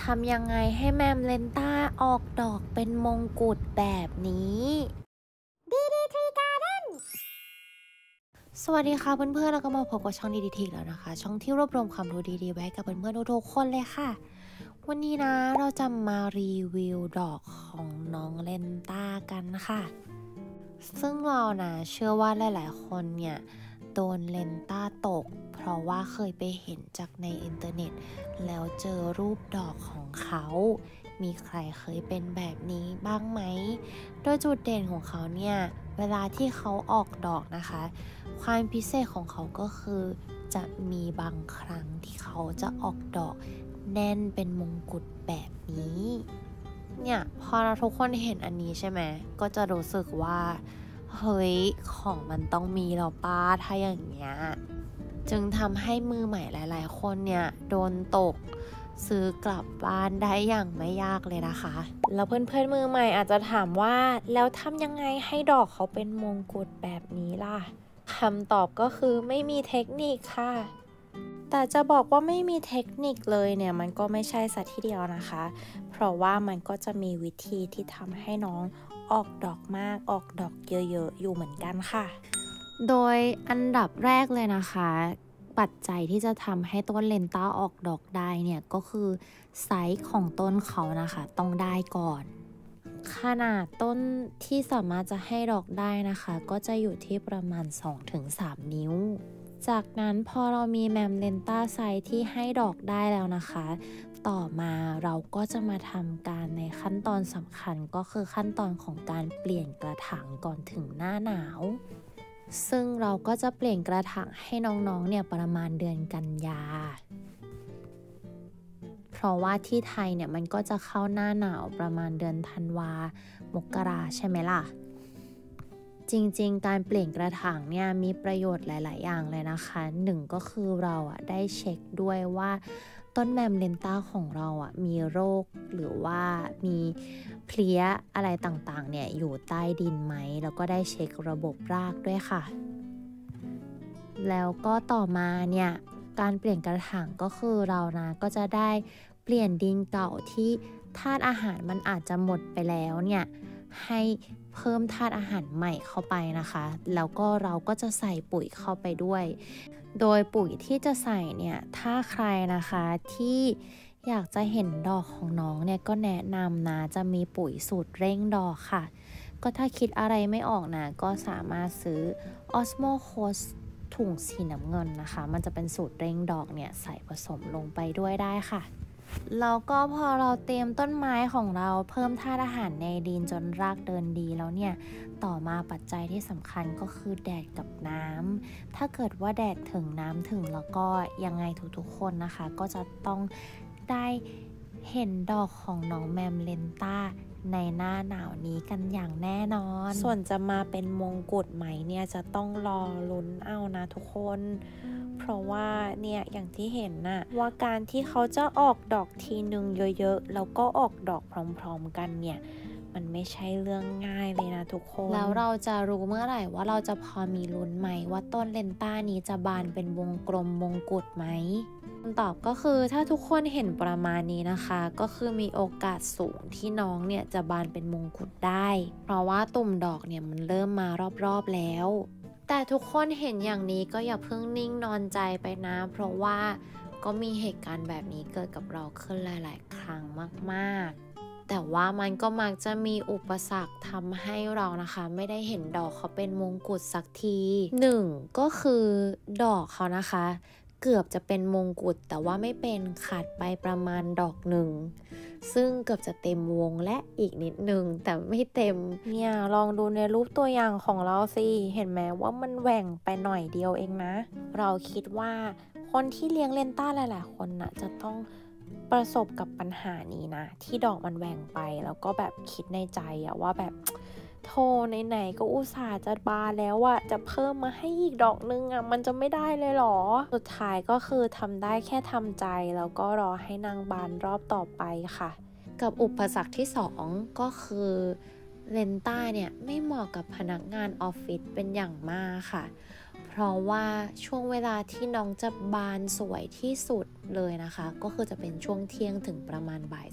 ทำยังไงให้แมมเลนต้าออกดอกเป็นมงกุฎแบบนี้ดีการ์เด้นสวัสดีค่ะเพื่อนๆแล้วก็มาพบกับช่องดีทีแล้วนะคะช่องที่รวบรวมความรู้ดีๆไว้กับเพื่อนๆทุกๆคนเลยค่ะวันนี้นะเราจะมารีวิวดอกของน้องเลนต้ากันค่ะซึ่งเรานะเชื่อว่าหลายๆคนเนี่ยโดนเลนต้าตกเพราะว่าเคยไปเห็นจากในอินเทอร์เน็ตแล้วเจอรูปดอกของเขามีใครเคยเป็นแบบนี้บ้างไหมโดยจุดเด่นของเขาเนี่ยเวลาที่เขาออกดอกนะคะความพิเศษของเขาก็คือจะมีบางครั้งที่เขาจะออกดอกแน่นเป็นมงกุฎแบบนี้เนี่ยพอเราทุกคนเห็นอันนี้ใช่ไหมก็จะรู้สึกว่าเฮ้ยของมันต้องมีแล้วป้าถ้าอย่างเงี้ยจึงทำให้มือใหม่หลายๆคนเนี่ยโดนตกซื้อกลับบ้านได้อย่างไม่ยากเลยนะคะแล้วเพื่อนๆมือใหม่อาจจะถามว่าแล้วทำยังไงให้ดอกเขาเป็นมงกุฎแบบนี้ล่ะคำตอบก็คือไม่มีเทคนิคค่ะแต่จะบอกว่าไม่มีเทคนิคเลยเนี่ยมันก็ไม่ใช่ซะทีเดียวนะคะเพราะว่ามันก็จะมีวิธีที่ทำให้น้องออกดอกมากออกดอกเยอะๆอยู่เหมือนกันค่ะโดยอันดับแรกเลยนะคะปัจจัยที่จะทำให้ต้นเลนต้าออกดอกได้เนี่ยก็คือไซส์ของต้นเขานะคะต้องได้ก่อนขนาดต้นที่สามารถจะให้ดอกได้นะคะก็จะอยู่ที่ประมาณ 2-3 นิ้วจากนั้นพอเรามีแมมเลนต้าไซส์ที่ให้ดอกได้แล้วนะคะต่อมาเราก็จะมาทำการในขั้นตอนสำคัญก็คือขั้นตอนของการเปลี่ยนกระถางก่อนถึงหน้าหนาวซึ่งเราก็จะเปลี่ยนกระถางให้น้องๆเนี่ยประมาณเดือนกันยาเพราะว่าที่ไทยเนี่ยมันก็จะเข้าหน้าหนาวประมาณเดือนธันวามกราใช่ไหมล่ะจริงๆการเปลี่ยนกระถางเนี่ยมีประโยชน์หลายๆอย่างเลยนะคะหนึ่งก็คือเราได้เช็คด้วยว่าต้นแมมเลนต้าของเรามีโรคหรือว่ามีเพลี้ยอะไรต่างๆเนี่ยอยู่ใต้ดินไหมแล้วก็ได้เช็คระบบรากด้วยค่ะแล้วก็ต่อมาเนี่ยการเปลี่ยนกระถางก็คือเรานะก็จะได้เปลี่ยนดินเก่าที่ธาตุอาหารมันอาจจะหมดไปแล้วเนี่ยให้เพิ่มธาตุอาหารใหม่เข้าไปนะคะแล้วก็เราก็จะใส่ปุ๋ยเข้าไปด้วยโดยปุ๋ยที่จะใส่เนี่ยถ้าใครนะคะที่อยากจะเห็นดอกของน้องเนี่ยก็แนะนำนะจะมีปุ๋ยสูตรเร่งดอกค่ะก็ถ้าคิดอะไรไม่ออกนะก็สามารถซื้อ Osmo Coast ถุงสีน้ำเงินนะคะมันจะเป็นสูตรเร่งดอกเนี่ยใส่ผสมลงไปด้วยได้ค่ะแล้วก็พอเราเตรียมต้นไม้ของเราเพิ่มธาตุอาหารในดินจนรากเดินดีแล้วเนี่ยต่อมาปัจจัยที่สำคัญก็คือแดดกับน้ำถ้าเกิดว่าแดดถึงน้ำถึงแล้วก็ยังไงทุกๆคนนะคะก็จะต้องได้เห็นดอกของน้องแมมเลนต้าในหน้าหนาวนี้กันอย่างแน่นอนส่วนจะมาเป็นมงกุฎไหมเนี่ยจะต้องรอลุ้นเอานะทุกคนเพราะว่าเนี่ยอย่างที่เห็นน่ะว่าการที่เขาจะออกดอกทีนึงเยอะๆแล้วก็ออกดอกพร้อมๆกันเนี่ยมันไม่ใช่เรื่องง่ายเลยนะทุกคนแล้วเราจะรู้เมื่อไหร่ว่าเราจะพอมีลุ้นไหมว่าต้นเลนต้านี้จะบานเป็นวงกลมมงกุฎไหมคำตอบก็คือถ้าทุกคนเห็นประมาณนี้นะคะก็คือมีโอกาสสูงที่น้องเนี่ยจะบานเป็นมงกุฎได้เพราะว่าตุ่มดอกเนี่ยมันเริ่มมารอบๆแล้วแต่ทุกคนเห็นอย่างนี้ก็อย่าเพิ่งนิ่งนอนใจไปนะเพราะว่าก็มีเหตุการณ์แบบนี้เกิดกับเราขึ้นหลายๆครั้งมากๆแต่ว่ามันก็มักจะมีอุปสรรคทำให้เรานะคะไม่ได้เห็นดอกเขาเป็นมงกุฎสักทีหนึ่งก็คือดอกเขานะคะเกือบจะเป็นมงกุฎแต่ว่าไม่เป็นขาดไปประมาณดอกหนึ่งซึ่งเกือบจะเต็มวงและอีกนิดนึงแต่ไม่เต็มเนี่ยลองดูในรูปตัวอย่างของเราสิเห็นไหมว่ามันแหว่งไปหน่อยเดียวเองนะเราคิดว่าคนที่เลี้ยงเลนต้าหลายๆคนน่ะจะต้องประสบกับปัญหานี้นะที่ดอกมันแหว่งไปแล้วก็แบบคิดในใจว่าแบบโธ่ไหนๆก็อุตส่าห์จะบานแล้วจะเพิ่มมาให้อีกดอกนึงมันจะไม่ได้เลยหรอสุดท้ายก็คือทำได้แค่ทำใจแล้วก็รอให้นางบานรอบต่อไปค่ะกับอุปสรรคที่สองก็คือเลนต้าเนี่ยไม่เหมาะกับพนักงานออฟฟิศเป็นอย่างมากค่ะเพเพราะว่าช่วงเวลาที่น้องจะบานสวยที่สุดเลยนะคะก็คือจะเป็นช่วงเที่ยงถึงประมาณบ่าย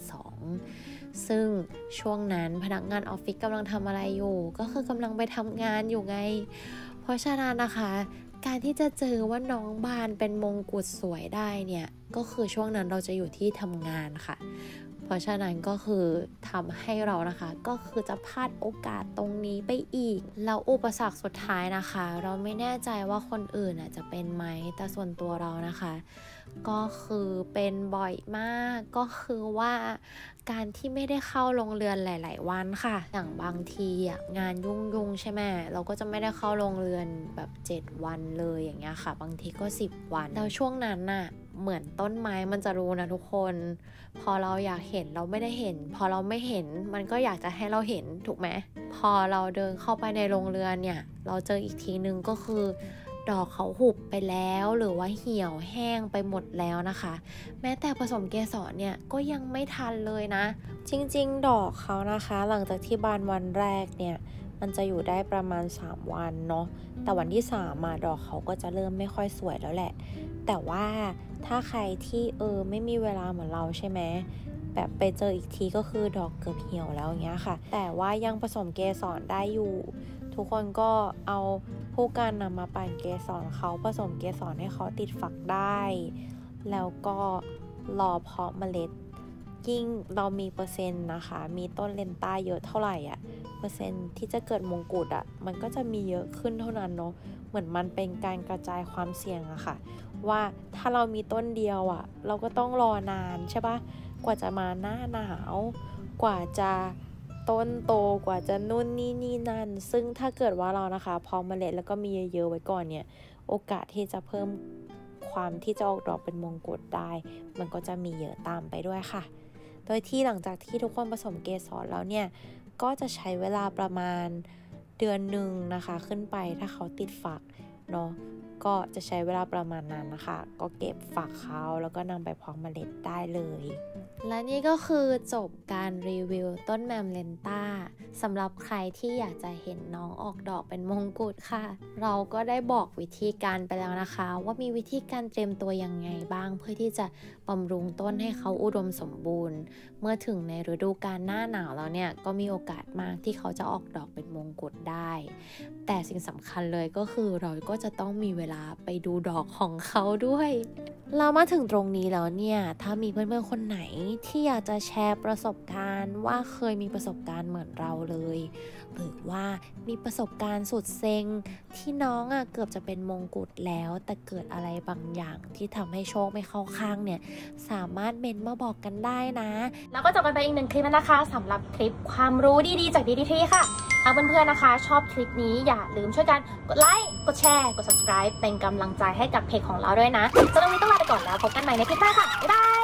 2ซึ่งช่วงนั้นพนักงานออฟฟิศกำลังทำอะไรอยู่ก็คือกำลังไปทำงานอยู่ไงเพราะฉะนั้นนะคะการที่จะเจอว่าน้องบานเป็นมงกุฎสวยได้เนี่ยก็คือช่วงนั้นเราจะอยู่ที่ทำงานค่ะเพราะฉะนั้นก็คือทำให้เรานะคะก็คือจะพลาดโอกาสตรงนี้ไปอีกแล้วอุปสรรคสุดท้ายนะคะเราไม่แน่ใจว่าคนอื่นจะเป็นไหมแต่ส่วนตัวเรานะคะก็คือเป็นบ่อยมากก็คือว่าการที่ไม่ได้เข้าโรงเรียนหลายๆวันค่ะอย่างบางทีงานยุ่งๆใช่ไหมเราก็จะไม่ได้เข้าโรงเรียนแบบ7วันเลยอย่างเงี้ยค่ะบางทีก็10วันแล้วช่วงนั้นน่ะเหมือนต้นไม้มันจะรู้นะทุกคนพอเราอยากเห็นเราไม่ได้เห็นพอเราไม่เห็นมันก็อยากจะให้เราเห็นถูกไหมพอเราเดินเข้าไปในโรงเรียนเนี่ยเราเจออีกทีนึงก็คือดอกเขาหุบไปแล้วหรือว่าเหี่ยวแห้งไปหมดแล้วนะคะแม้แต่ผสมเกสรเนี่ยก็ยังไม่ทันเลยนะจริงๆดอกเขานะคะหลังจากที่บานวันแรกเนี่ยมันจะอยู่ได้ประมาณ3วันเนาะแต่วันที่3ดอกเขาก็จะเริ่มไม่ค่อยสวยแล้วแหละแต่ว่าถ้าใครที่ไม่มีเวลาเหมือนเราใช่ไหมแบบไปเจออีกทีก็คือดอกเกือบเหี่ยวแล้วอย่างเงี้ยค่ะแต่ว่ายังผสมเกสรได้อยู่ทุกคนก็เอาผู้การนำมาปั่นเกสรเขาผสมเกสรให้เขาติดฝักได้แล้วก็รอเพาะเมล็ดยิ่งเรามีเปอร์เซ็นต์นะคะมีต้นเลนต้าเยอะเท่าไหร่เปอร์เซ็นต์ที่จะเกิดมงกุฎมันก็จะมีเยอะขึ้นเท่านั้นเนาะเหมือนมันเป็นการกระจายความเสี่ยงอะค่ะว่าถ้าเรามีต้นเดียวเราก็ต้องรอนานใช่ปะกว่าจะมาหน้าหนาวกว่าจะต้นโตกว่าจะนู่นนี่นั่นซึ่งถ้าเกิดว่าเรานะคะพอเมล็ดแล้วก็มีเยอะๆไว้ก่อนเนี่ยโอกาสที่จะเพิ่มความที่จะออกดอกเป็นมงกุฎได้มันก็จะมีเยอะตามไปด้วยค่ะโดยที่หลังจากที่ทุกคนผสมเกสรแล้วเนี่ยก็จะใช้เวลาประมาณเดือนหนึ่งนะคะขึ้นไปถ้าเขาติดฝักเนาะก็จะใช้เวลาประมาณนั้นนะคะก็เก็บฝักเขาแล้วก็นำไปเพาะเมล็ดได้เลยและนี่ก็คือจบการรีวิวต้นแมมเลนต้าสำหรับใครที่อยากจะเห็นน้องออกดอกเป็นมงกุฎค่ะเราก็ได้บอกวิธีการไปแล้วนะคะว่ามีวิธีการเตรียมตัวยังไงบ้างเพื่อที่จะบำรุงต้นให้เขาอุดมสมบูรณ์เมื่อถึงในฤดูกาลหน้าหนาวแล้วเนี่ยก็มีโอกาสมากที่เขาจะออกดอกเป็นมงกุฎได้แต่สิ่งสำคัญเลยก็คือเราก็จะต้องมีเวลาไปดูดอกของเขาด้วยเรามาถึงตรงนี้แล้วเนี่ยถ้ามีเพื่อนๆคนไหนที่อยากจะแชร์ประสบการณ์ว่าเคยมีประสบการณ์เหมือนเราเลยหรือว่ามีประสบการณ์สุดเซ็งที่น้องเกือบจะเป็นมงกุฎแล้วแต่เกิดอะไรบางอย่างที่ทำให้โชคไม่เข้าข้างเนี่ยสามารถเมนต์มาบอกกันได้นะแล้วก็จบกันไปอีก1 คลิปแล้วนะคะสำหรับคลิปความรู้ดีๆจากDDTค่ะถ้าเพื่อนๆนะคะชอบคลิปนี้อย่าลืมช่วยกันกดไลค์กดแชร์กด subscribe เป็นกำลังใจให้กับเพจของเราด้วยนะสำหรับวันนี้ต้องลาไปก่อนแล้วพบกันใหม่ในคลิปหน้าค่ะบ๊ายบาย